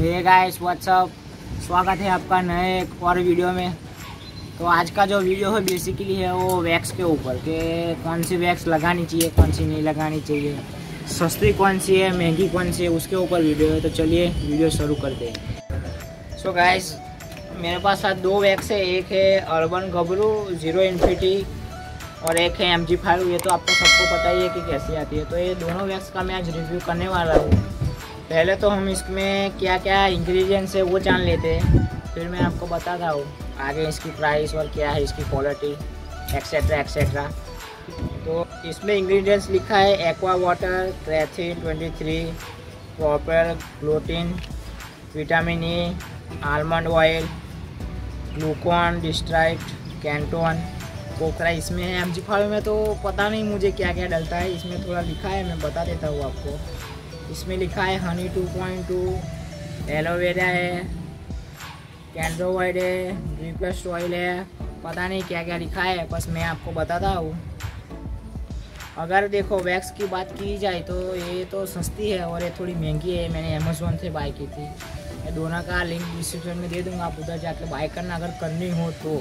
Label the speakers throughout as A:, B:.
A: Hey guys what's up, स्वागत है आपका नए एक और वीडियो में। तो आज का जो वीडियो है बेसिकली है वो वैक्स के ऊपर के कौन सी वैक्स लगानी चाहिए, कौन सी नहीं लगानी चाहिए, सस्ती कौन सी है, महंगी कौन सी है, उसके ऊपर वीडियो है। तो चलिए वीडियो शुरू करते हैं। सो गाइस, मेरे पास आज दो वैक्स है। एक है अर्बन गबरू 0 इन्फिनिटी और एक है MG5। ये तो आपको सबको पता ही है कि कैसी आती है। तो ये दोनों वैक्स का मैं आज रिव्यू करने वाला हूँ। पहले तो हम इसमें क्या क्या इंग्रेडिएंट्स है वो जान लेते हैं, फिर मैं आपको बताता हूँ आगे इसकी प्राइस और क्या है इसकी क्वालिटी एक्सेट्रा एक्सेट्रा। तो इसमें इंग्रेडिएंट्स लिखा है एक्वा वाटर, क्रेथिन 23, प्रॉपर ग्लूटिन, विटामिन ई, आलमंड ऑयल, ग्लूकॉन, डिस्ट्राइट, कैंटोन, पोखरा। इसमें है MG5 में तो पता नहीं मुझे क्या क्या डलता है, इसमें थोड़ा लिखा है, मैं बता देता हूँ आपको। इसमें लिखा है हनी 2.2, एलोवेरा है, कैंड्रोवाइड है, रिप्लस ऑयल है, पता नहीं क्या क्या लिखा है, बस मैं आपको बताता हूँ। अगर देखो वैक्स की बात की जाए तो ये तो सस्ती है और ये थोड़ी महंगी है। मैंने अमेज़ोन से बाय की थी। मैं दोनों का लिंक डिस्क्रिप्शन में दे दूँगा, आप उधर जाके बाय करना अगर करनी हो तो।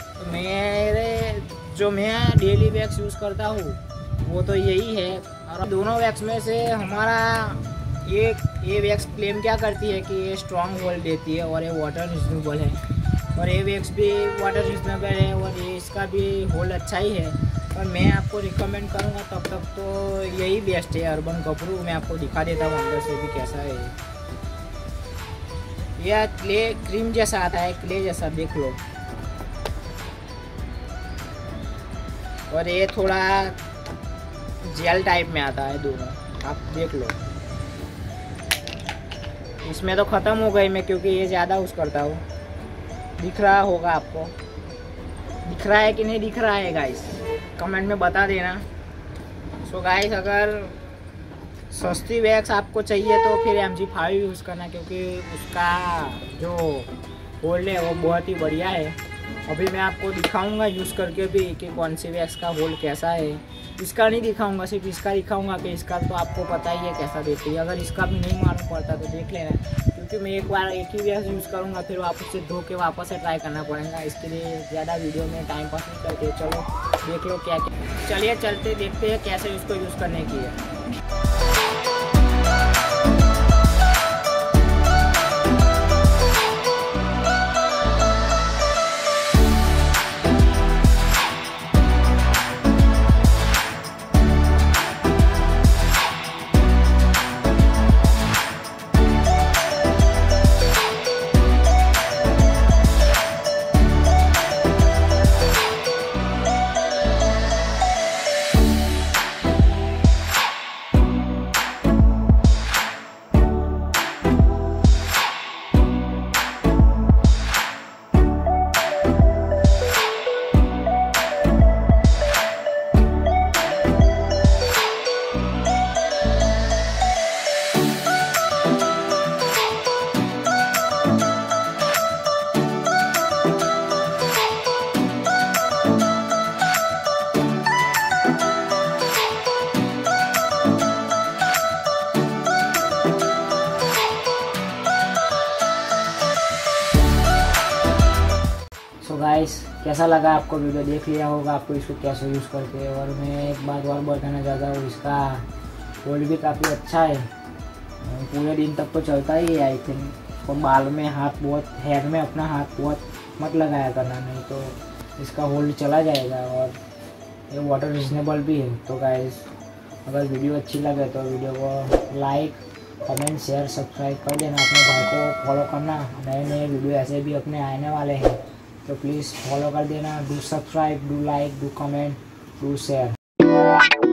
A: मैं डेली वैक्स यूज़ करता हूँ वो तो यही है। और दोनों वैक्स में से हमारा ये वैक्स क्लेम क्या करती है कि ये स्ट्रॉन्ग होल्ड देती है और ये वाटर रिजनेबल है, और ये वैक्स भी वाटर रिजनेबल है और ये इसका भी होल्ड अच्छा ही है। और मैं आपको रिकमेंड करूँगा तब तक तो यही बेस्ट है अर्बन गबरू। मैं आपको दिखा देता हूँ अंदर से भी कैसा है। यह क्ले क्रीम जैसा आता है, क्ले जैसा, देख लो। और ये थोड़ा जेल टाइप में आता है दोनों, आप देख लो। इसमें तो ख़त्म हो गई मैं, क्योंकि ये ज़्यादा यूज़ करता हूँ। दिख रहा होगा आपको, दिख रहा है कि नहीं दिख रहा है गाइस, कमेंट में बता देना। सो गाइस, अगर सस्ती वैक्स आपको चाहिए तो फिर MG5 यूज़ करना, क्योंकि उसका जो होल्ड है वो बहुत ही बढ़िया है। अभी मैं आपको दिखाऊंगा यूज़ करके भी कि कौन सी वैक्स का होल्ड कैसा है। इसका नहीं दिखाऊंगा, सिर्फ इसका दिखाऊंगा कि इसका तो आपको पता ही है कैसा देती है। अगर इसका भी नहीं मालूम पड़ता तो देख लेना, क्योंकि मैं एक बार एक ही वैक्स यूज़ करूंगा, फिर वापस से धो के वापस से ट्राई करना पड़ेगा। इसके लिए ज़्यादा वीडियो में टाइम पास नहीं करते। चलो देख लो क्या क्या। चलिए चलते देखते हैं कैसे इसको यूज़ करने की है। तो गाइस, कैसा लगा आपको वीडियो? देख लिया होगा आपको इसको कैसे यूज़ करके। और मैं एक बात और बताना चाहता हूँ, इसका होल्ड भी काफ़ी अच्छा है, पूरे दिन तक तो चलता ही है आई थिंक। और बाल में हाथ बहुत, हेयर में अपना हाथ बहुत मत लगाया करना, नहीं तो इसका होल्ड चला जाएगा। और ये वाटर रिजनेबल भी है। तो गाइस, अगर वीडियो अच्छी लगे तो वीडियो को लाइक, कमेंट, शेयर, सब्सक्राइब कर देना। अपने भाई को फॉलो करना, नए नए वीडियो ऐसे भी अपने आने वाले हैं, तो प्लीज़ फॉलो कर देना। Do subscribe, do like, do comment, do share.